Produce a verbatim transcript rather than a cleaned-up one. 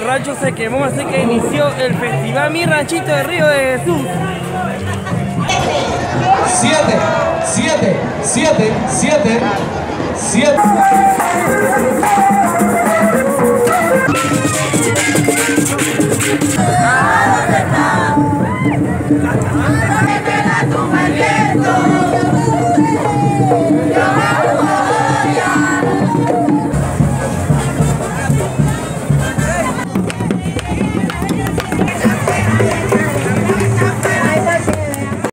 rancho se quemó, así que inició el festival Mi Ranchito de Río de Jesús. Siete, siete, siete, siete, siete.